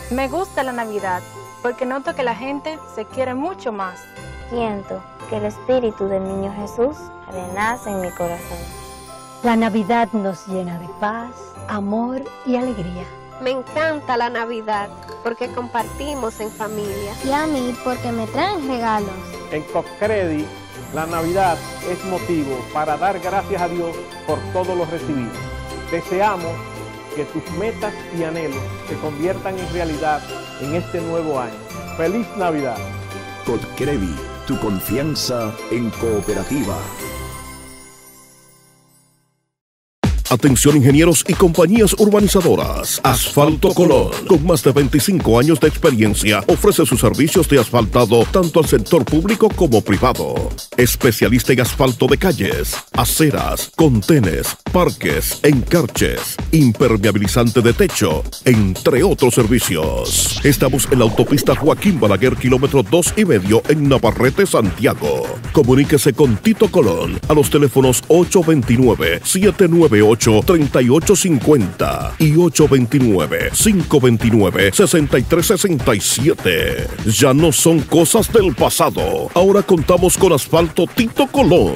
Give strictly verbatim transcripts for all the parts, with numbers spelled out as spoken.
Me gusta la Navidad porque noto que la gente se quiere mucho más. Siento que el espíritu del niño Jesús renace en mi corazón. La Navidad nos llena de paz, amor y alegría. Me encanta la Navidad porque compartimos en familia. Y a mí porque me traen regalos. En Cocredi, la Navidad es motivo para dar gracias a Dios por todo lo recibido. Deseamos que tus metas y anhelos se conviertan en realidad en este nuevo año. ¡Feliz Navidad! Cocredi, tu confianza en cooperativa. Atención ingenieros y compañías urbanizadoras. Asfalto Colón, con más de veinticinco años de experiencia, ofrece sus servicios de asfaltado tanto al sector público como privado. Especialista en asfalto de calles, aceras, contenes, parques, encarches, impermeabilizante de techo, entre otros servicios. Estamos en la autopista Joaquín Balaguer, kilómetro dos y medio en Navarrete, Santiago. Comuníquese con Tito Colón a los teléfonos ocho dos nueve, siete nueve ocho, tres ocho cinco cero y ocho dos nueve, cinco dos nueve, seis tres seis siete. Ya no son cosas del pasado. Ahora contamos con Asfalto Tito Colón.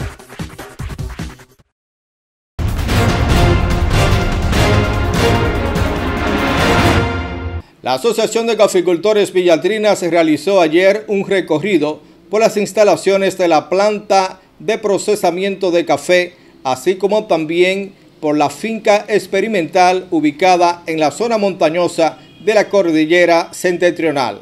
La Asociación de Caficultores Villatrina se realizó ayer un recorrido por las instalaciones de la planta de procesamiento de café, así como también por la finca experimental ubicada en la zona montañosa de la cordillera septentrional.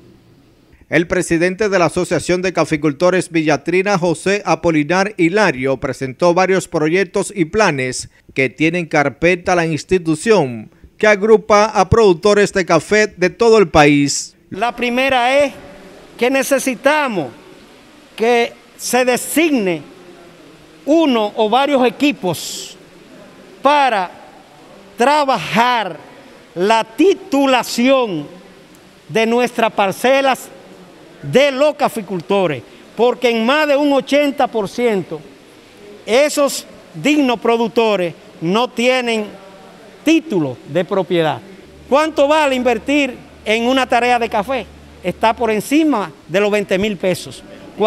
El presidente de la Asociación de Caficultores Villatrina, José Apolinar Hilario, presentó varios proyectos y planes que tienen carpeta la institución, que agrupa a productores de café de todo el país. La primera es que necesitamos que se designe uno o varios equipos para trabajar la titulación de nuestras parcelas de los caficultores, porque en más de un ochenta por ciento esos dignos productores no tienen título de propiedad. ¿Cuánto vale invertir en una tarea de café? Está por encima de los veinte mil pesos.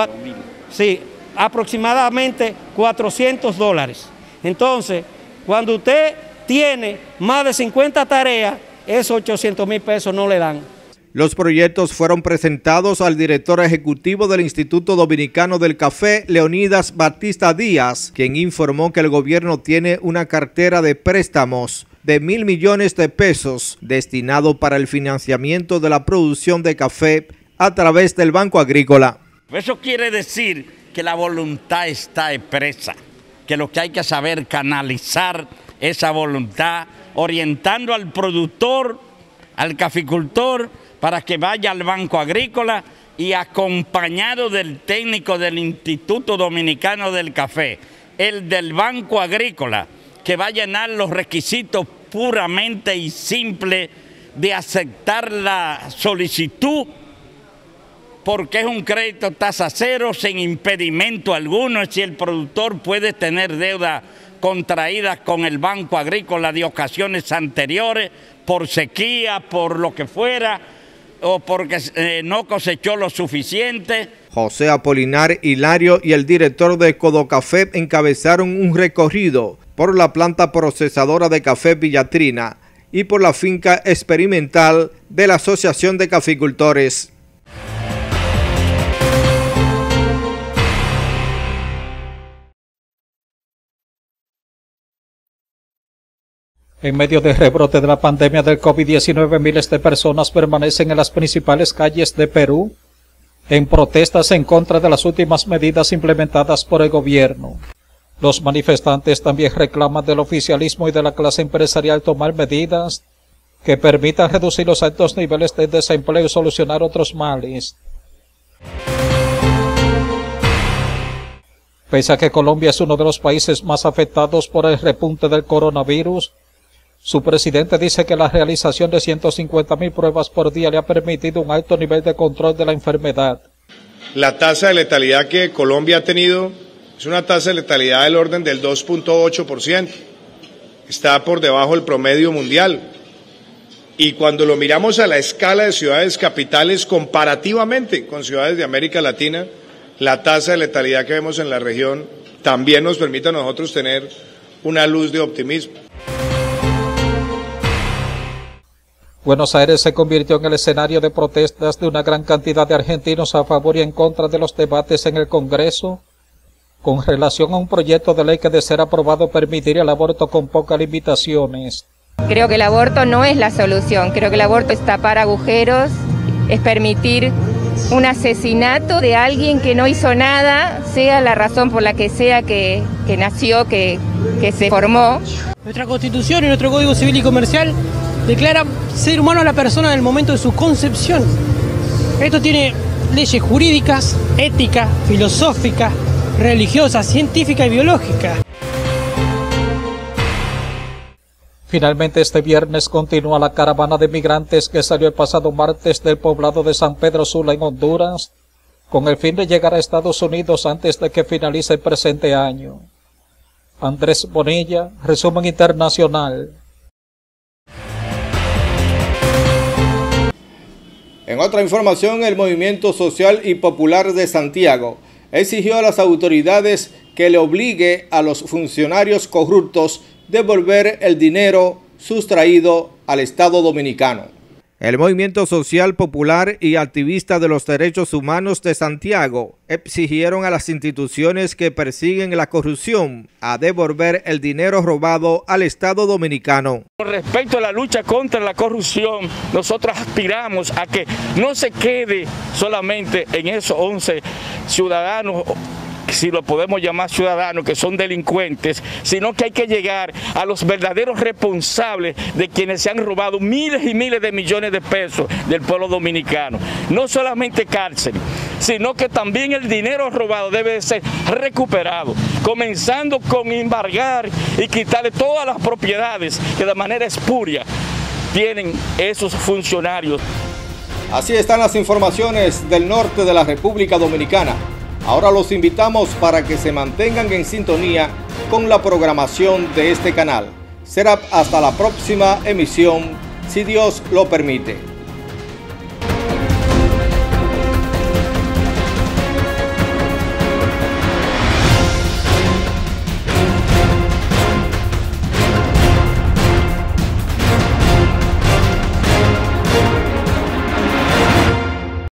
Sí, aproximadamente cuatrocientos dólares. Entonces, cuando usted tiene más de cincuenta tareas, esos ochocientos mil pesos no le dan. Los proyectos fueron presentados al director ejecutivo del Instituto Dominicano del Café, Leonidas Batista Díaz, quien informó que el gobierno tiene una cartera de préstamos de mil millones de pesos destinado para el financiamiento de la producción de café a través del Banco Agrícola. Eso quiere decir que la voluntad está expresa, que lo que hay que saber canalizar esa voluntad, orientando al productor, al caficultor, para que vaya al Banco Agrícola y acompañado del técnico del Instituto Dominicano del Café, el del Banco Agrícola, que va a llenar los requisitos puramente y simple de aceptar la solicitud, porque es un crédito tasa cero, sin impedimento alguno, si el productor puede tener deuda contraída con el Banco Agrícola de ocasiones anteriores, por sequía, por lo que fuera, o porque eh, no cosechó lo suficiente. José Apolinar Hilario y el director de Codocafé encabezaron un recorrido por la planta procesadora de café Villatrina y por la finca experimental de la Asociación de Caficultores. En medio del rebrote de la pandemia del COVID diecinueve, miles de personas permanecen en las principales calles de Perú en protestas en contra de las últimas medidas implementadas por el gobierno. Los manifestantes también reclaman del oficialismo y de la clase empresarial tomar medidas que permitan reducir los altos niveles de desempleo y solucionar otros males. Pese a que Colombia es uno de los países más afectados por el repunte del coronavirus, su presidente dice que la realización de ciento cincuenta mil pruebas por día le ha permitido un alto nivel de control de la enfermedad. La tasa de letalidad que Colombia ha tenido es una tasa de letalidad del orden del dos punto ocho por ciento. Está por debajo del promedio mundial. Y cuando lo miramos a la escala de ciudades capitales, comparativamente con ciudades de América Latina, la tasa de letalidad que vemos en la región también nos permite a nosotros tener una luz de optimismo. Buenos Aires se convirtió en el escenario de protestas de una gran cantidad de argentinos a favor y en contra de los debates en el Congreso con relación a un proyecto de ley que, de ser aprobado, permitiría el aborto con pocas limitaciones. Creo que el aborto no es la solución, creo que el aborto es tapar agujeros, es permitir un asesinato de alguien que no hizo nada, sea la razón por la que sea que, que nació, que, que se formó. Nuestra Constitución y nuestro Código Civil y Comercial declara ser humano a la persona en el momento de su concepción. Esto tiene leyes jurídicas, éticas, filosóficas, religiosas, científicas y biológicas. Finalmente, este viernes continúa la caravana de migrantes que salió el pasado martes del poblado de San Pedro Sula en Honduras, con el fin de llegar a Estados Unidos antes de que finalice el presente año. Andrés Bonilla, resumen internacional. En otra información, el Movimiento Social y Popular de Santiago exigió a las autoridades que le obligue a los funcionarios corruptos devolver el dinero sustraído al Estado Dominicano. El Movimiento Social Popular y activistas de los derechos humanos de Santiago exigieron a las instituciones que persiguen la corrupción a devolver el dinero robado al Estado Dominicano. Con respecto a la lucha contra la corrupción, nosotros aspiramos a que no se quede solamente en esos once ciudadanos, si lo podemos llamar ciudadanos, que son delincuentes, sino que hay que llegar a los verdaderos responsables de quienes se han robado miles y miles de millones de pesos del pueblo dominicano. No solamente cárcel, sino que también el dinero robado debe de ser recuperado, comenzando con embargar y quitarle todas las propiedades que de manera espuria tienen esos funcionarios. Así están las informaciones del norte de la República Dominicana. Ahora los invitamos para que se mantengan en sintonía con la programación de este canal. Será hasta la próxima emisión, si Dios lo permite.